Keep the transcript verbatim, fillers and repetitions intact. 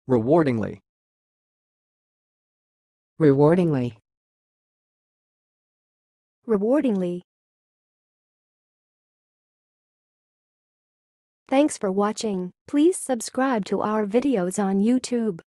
Rewardingly. Rewardingly. Rewardingly. Thanks for watching. Please subscribe to our videos on YouTube.